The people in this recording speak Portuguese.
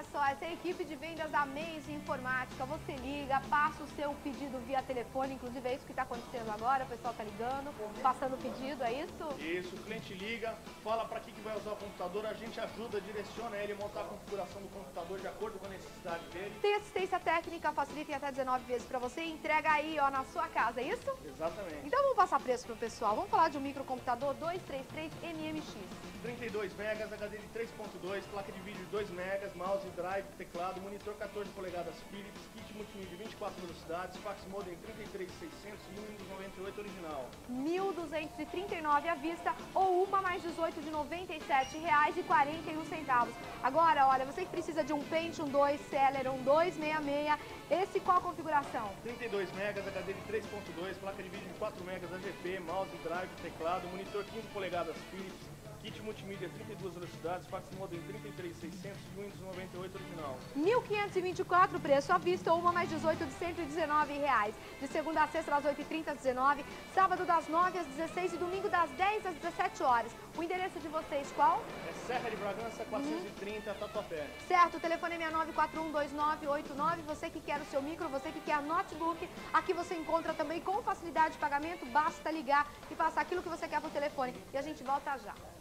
Olha só, essa é a equipe de vendas da Maze Informática. Você liga, passa o seu pedido via telefone, inclusive é isso que está acontecendo agora, o pessoal está ligando, passando o pedido, é isso? Isso, o cliente liga, fala para que vai usar o computador, a gente ajuda, direciona ele a montar a configuração do computador de acordo com a necessidade dele. Tem assistência técnica, facilita em até 19 vezes para você e entrega aí, ó, na sua casa, é isso? Exatamente. Então vamos passar preço pro pessoal. Vamos falar de um microcomputador 233 MMX. 32 megas, HD de 3.2, placa de vídeo de 2 megas, mouse, drive, teclado, monitor 14 polegadas Philips, kit multimídia 24 velocidades, fax modem 33600 e Windows 98 original. 1.239 à vista ou uma mais 18 de R$ 97,41. Agora, olha, você que precisa de um Pentium 2 Celeron 266, esse qual a configuração? 32 megas, HD de 3.2, placa de vídeo de 4 megas, AGP, mouse, drive, teclado, monitor 15 polegadas Philips, kit multimídia 32 velocidades, fax modem 33600 e Windows 98 original. 1.524 preço à vista ou uma mais 18 de R$ 119,00. De segunda a sexta das 8h30 às 19h, sábado das 9 às 16 e domingo das 10 às 17 horas. O endereço de vocês qual? É Serra de Bragança 430, Tatuapé. Certo, o telefone é 69412989. Você que quer o seu micro, você que quer notebook, aqui você encontra também com facilidade de pagamento. Basta ligar e passar aquilo que você quer por telefone. E a gente volta já.